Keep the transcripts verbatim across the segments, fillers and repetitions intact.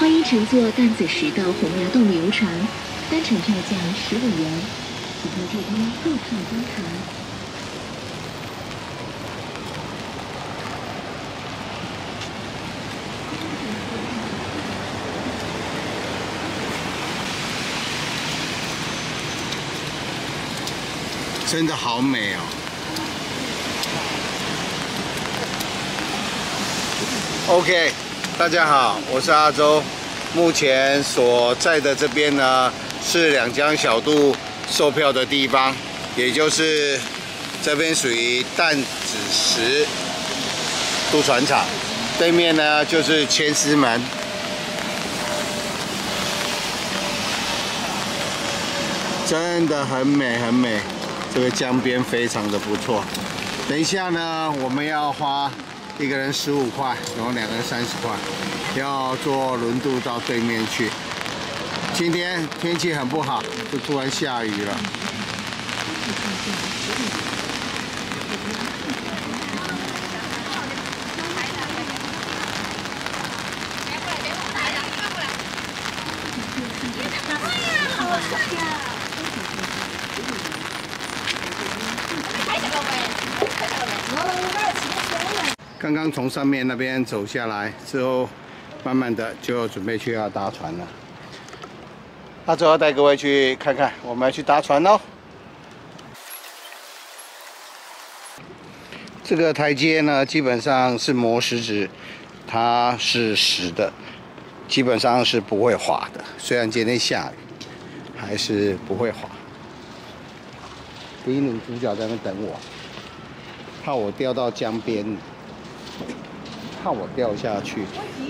欢迎乘坐淡子石到洪崖洞游船，单程票价十五元，此刻这边购票登船。 真的好美哦！OK， 大家好，我是阿周。目前所在的这边呢，是两江小渡售票的地方，也就是这边属于淡子石渡船厂，对面呢就是千丝门。真的很美，很美。 这个江边非常的不错。等一下呢，我们要花一个人十五块，然后两个人三十块，要坐轮渡到对面去。今天天气很不好，就突然下雨了。刚刚从上面那边走下来之后，慢慢的就准备去要搭船了。那最后带各位去看看，我们要去搭船喽。这个台阶呢，基本上是磨石子，它是实的，基本上是不会滑的。虽然今天下雨，还是不会滑。第一女主角在那边等我，怕我掉到江边。 怕我掉下去。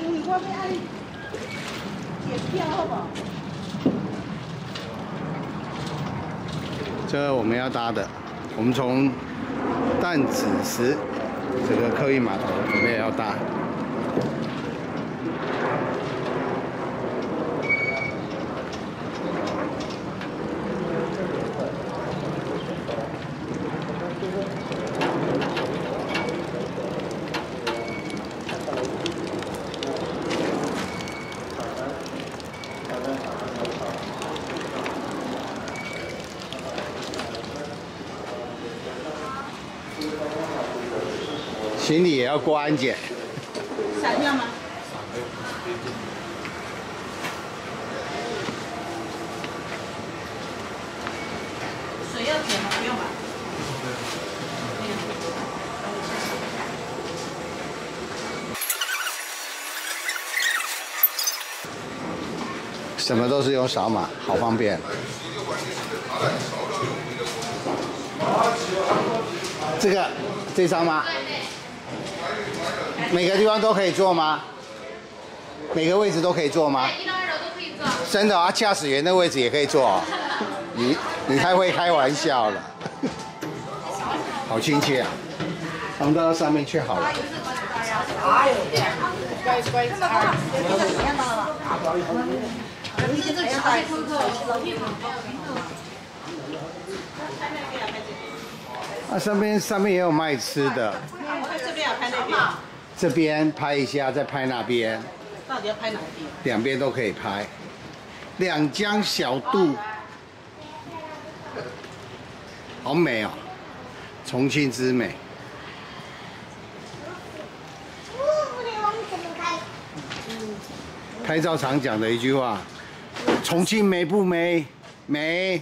这我们要搭的，我们从淡子石这个客运码头准备要搭。行李也要过安检。 闪票吗？水要填吗？不用吧。 什么都是用扫码，好方便。这个这张吗？ 每个地方都可以坐吗？每个位置都可以坐吗？一到二楼都可以坐。真的啊，驾驶员的位置也可以坐、哦。你你太会开玩笑了，好亲切啊！我们到上面去好了。哎呦，乖乖吃二。啊，上面上面也有卖吃的。 这边要拍那边。 这边拍一下，再拍那边。 到底要拍哪边？ 两边都可以拍。两江小渡，好美哦，重庆之美。拍照常讲的一句话：重庆美不美？美。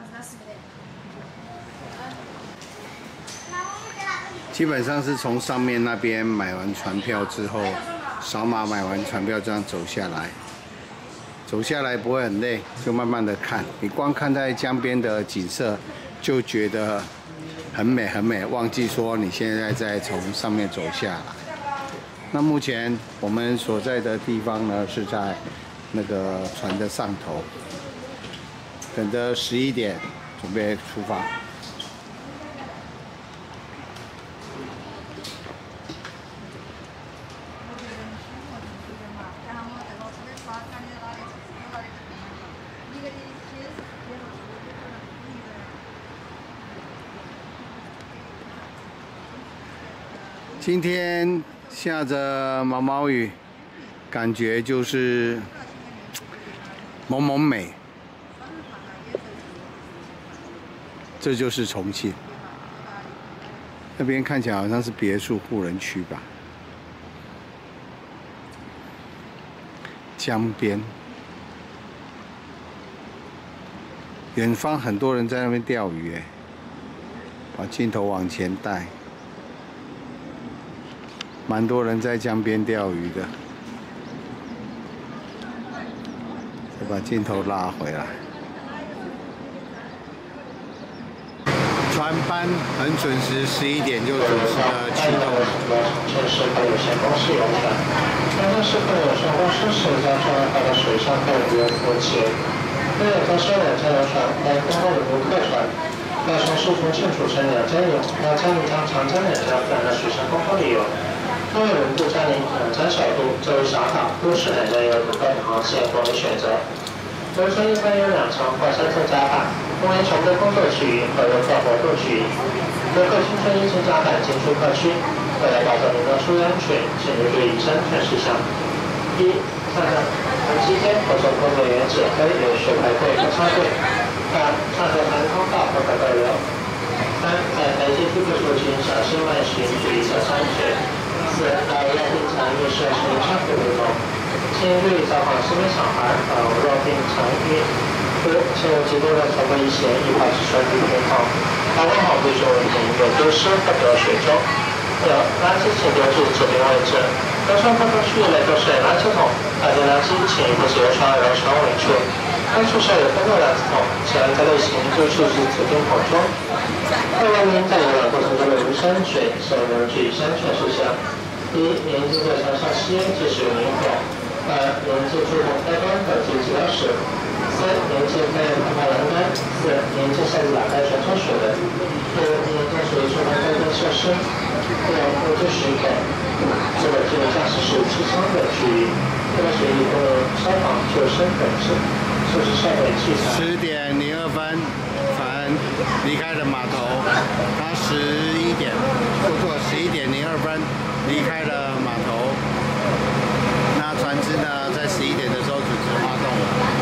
基本上是从上面那边买完船票之后，扫码买完船票这样走下来，走下来不会很累，就慢慢的看。你光看在江边的景色，就觉得很美很美，忘记说你现在在从上面走下来。那目前我们所在的地方呢，是在那个船的上头，等着十一点准备出发。 今天下着毛毛雨， 感觉就是萌萌美。这就是重庆。那边看起来好像是别墅户人区吧。江边，远方很多人在那边钓鱼，哎，把镜头往前带，蛮多人在江边钓鱼的。再把镜头拉回来。 船班很准时，十一点就准时的启动了。 城市会有限公司游船，台湾市会有限公司是将船开到水上客运服务器。另有增设两家游船为公共旅游客船，该船是重庆组成两家游，两家游将长江两家分的水上公共旅游。若有人不占领两江小渡，作为小港，都是两家游不够的航线供你选择。游船一般有两层或三层甲板。 分为船队工作区域和游客活动区域。游客新增一层甲板进出客区。为了保证您的出游安全，请您注意以下安全事项：一、上船期间不受工作人员指挥有序排队和插队；二、上船船通道不可逗留；三、在台阶梯不出行小心慢行，注意车身安全；四、在要并场浴室使用相互互动；请注意造访身边小孩，呃，若并场浴。 五、请勿极度的超过一线，以保持船体平衡。保管好对准物品，有丢失或掉水中。六、垃圾请丢至指定位置。游船不同区域内都设有垃圾桶，大件垃圾请移至游船绕船尾处。该处设有分类垃圾桶，请按该类型就处至指定桶中。为了您在游览过程中的无声水，请您注意以下安全事项：一、您经过船上吸烟即使用引火；二、您记触碰开关和记指标时。 三、连接开开关栏杆；四、连接下次打开全冲水的；五、连接水触碰开关设施；六、不知许可这个只有驾驶室机舱的区域，这个水域供消防、救生等设设施设备器材。 十点零二分，船离开了码头，它十一点，不错，十一点零二分离开了码头。那船只呢，在十一点的时候准时发动了。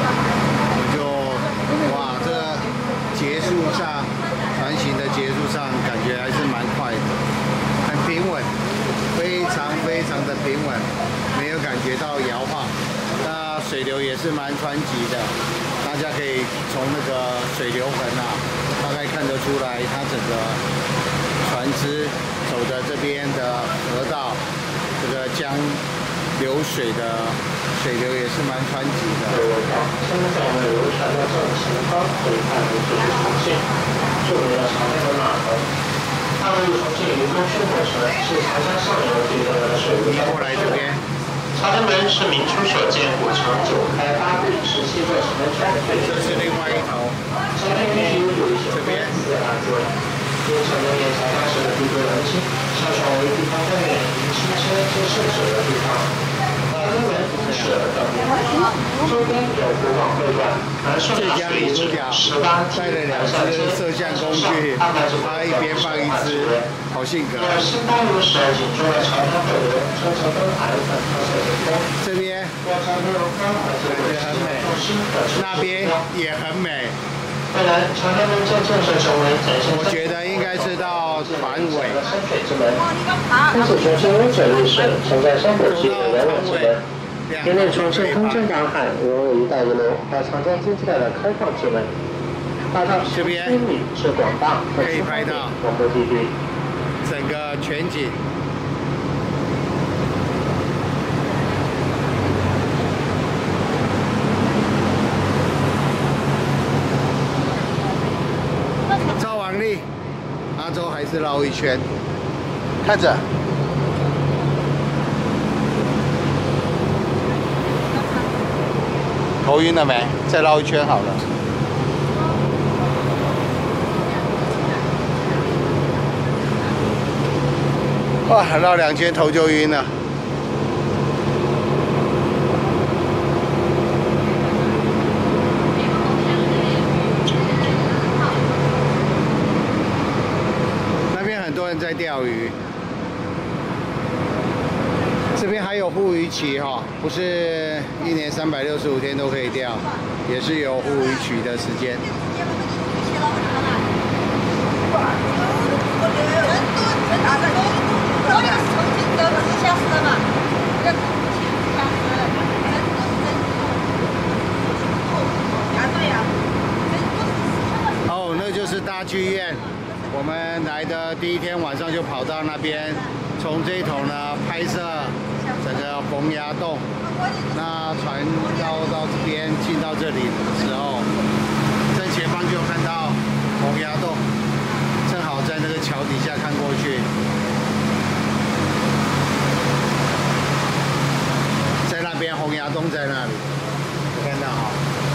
哇，这个结束上，船行的结束上，感觉还是蛮快的，很平稳，非常非常的平稳，没有感觉到摇晃。那水流也是蛮湍急的，大家可以从那个水流痕啊，大概看得出来，它整个船只走的这边的河道，这个江流水的。 水流也是蛮湍急的。 现在我们游船的正前方可以看出就是重庆著名的长江码头。大陆重庆渝中区火车是长江上游最重要的水路交通枢纽。长江门是明初所建，古城九开八闭，十七座城门圈。 这是另外一头。 长江必须有一些关字大字。因长江面朝当时的地多人稀，上传为地方官员迎亲车接圣旨的地方。 长江门是等于周边有古往会馆，南宋的水井、十八梯、南下街、 摄像工具，他一边放一只，好性格。 有新大陆时紧住了长江河流，车城灯台等特色景观。 这边感觉很美，那边也很美。 未来长江门将建设成为展现。 我觉得应该是到船尾。 山水之门，因此重庆悠久历史，存在山水记的人文之门。 引领重庆通江赶海，融入“一带一路”和长江经济带的开放之门，打造十公里是广大和新方便广播地区。 整个全景。照往例，阿周还是绕一圈，看着。 头晕了没？再绕一圈好了。哇，绕两圈头就晕了。那边很多人在钓鱼，这边还有护渔期哈，不是一年三百六十五天都可以钓，也是有五渔期的时间。哦，那就是大剧院。我们来的第一天晚上就跑到那边，从这一头呢拍摄整个洪崖洞。那船到到这边进到这里的时候，正前方就看到洪崖洞，正好在那个桥底下看过去。在那边洪崖洞在那里，有看到哈，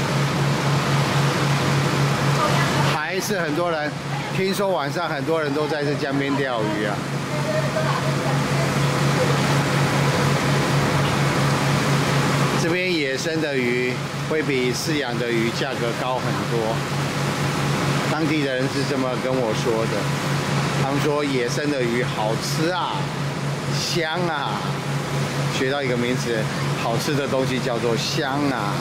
还是很多人。听说晚上很多人都在这江边钓鱼啊。这边野生的鱼会比饲养的鱼价格高很多，当地的人是这么跟我说的。他们说野生的鱼好吃啊，香啊，学到一个名词，好吃的东西叫做香啊。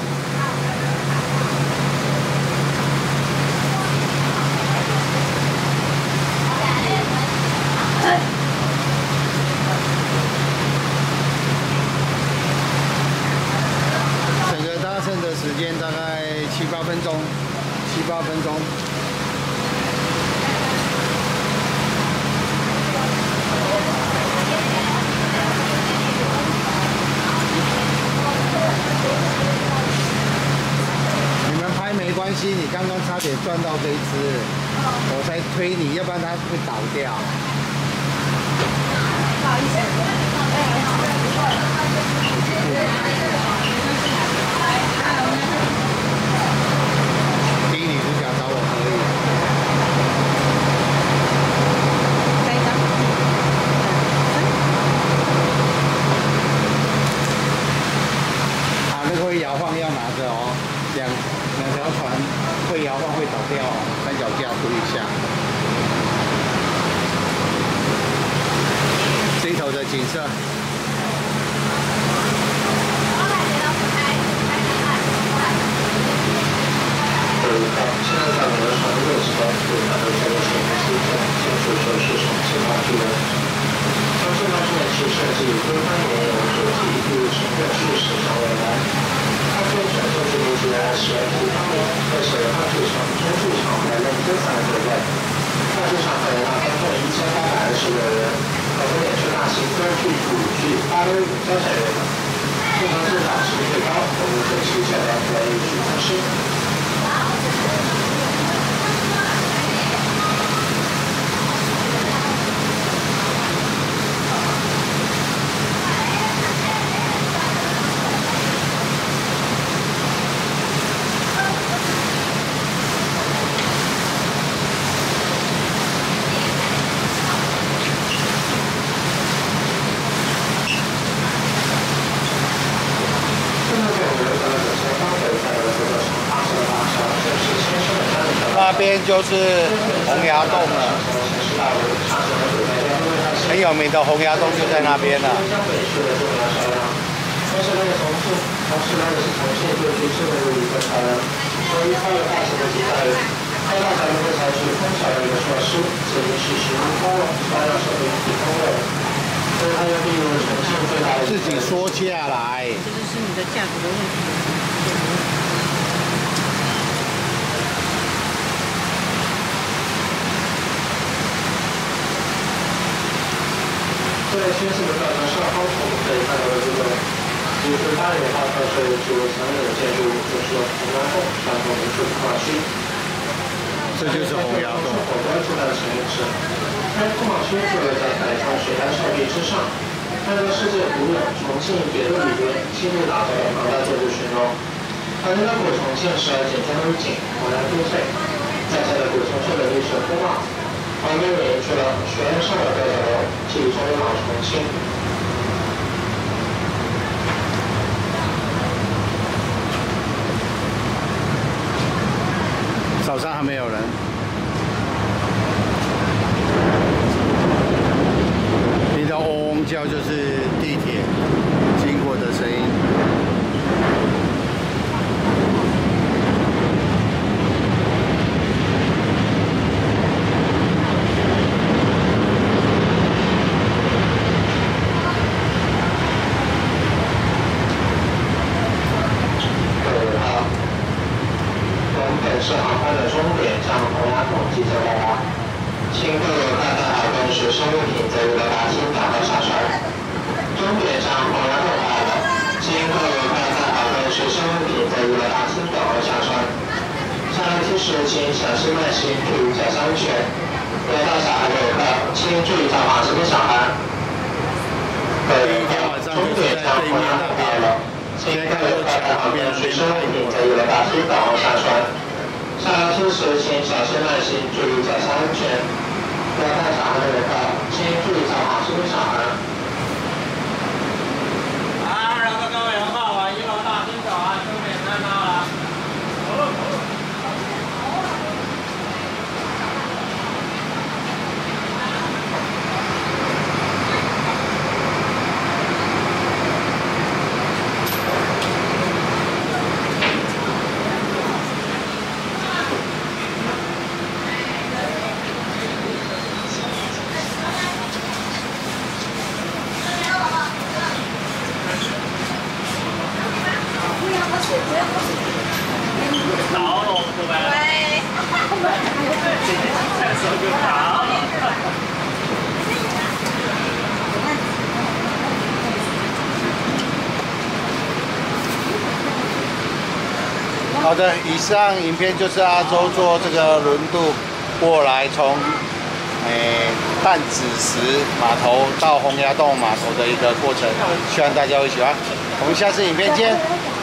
时间大概七八分钟，七八分钟。你们拍没关系，你刚刚差点撞到这一只，我才推你，要不然它会倒掉。不好意思。会摇晃要拿着哦，两两条船会摇晃会倒掉哦，三脚架注意一下。这一头的景色。呃，现在在我们的船的右侧可以看到这个水面基本建筑设施重新拉出来。像这张面是设计规范年有主题与城镇叙事上未来。它对选择主题是十元一方面，而且它是从中驻场来认真才对外。那这场会那天共一千八百二十六人，可分也是大型歌剧、舞剧、芭蕾舞交响乐等。这场至少是最高，我们这期选的为艺术大师。那边就是洪崖洞了，很有名的洪崖洞就在那边了。但是那个重庆，同时那个是重庆对局市的一个桥梁，所以它有大型的几代人，开大桥会采取封桥的一个措施，这里是实物包容，大家手里提供的，所以它就利用重庆最大的。自己说下来。这个是你的价格的问题。在宣示的大桥上方，我们可以看到的这个，就是八里的话，它是具有强烈的建筑，就是洪崖洞传统民宿文化区。这就是洪崖洞。火锅住在的城市，它通往区就在海上水岸峭壁之上。按照世界古董重庆别的理论，亲自打造了庞大建筑群落。它的古重庆是简单幽静，浑然都会，在下的古重庆的历史风貌。旁边也去了学院上的代表楼，记忆中的老重庆。早上还没有人。你的嗡嗡叫就是地铁经过的是航班的终点向洪崖洞即将到达，请各位客在海关随身物品在娱乐大厅打包下船。终点向洪崖洞到了，请各位客在海关随身物品在娱乐大厅等候下船。下楼梯时请小心慢行，注意脚下安全。有大小孩的游客，请注意造访身边小孩。各位客，终点向洪崖洞到了。请各位客在海关随身物品在娱乐大厅等候下船。下楼梯时请小心慢行，注意脚下安全。不要带小孩的游客，请注意造访身边小孩。 好，然后各位游客往一楼大厅走啊，终点站到了。倒了，对吧？对。这手就倒了。 好的，以上影片就是阿周坐这个轮渡过来，从诶淡子石码头到洪崖洞码头的一个过程，希望大家会喜欢。我们下次影片见。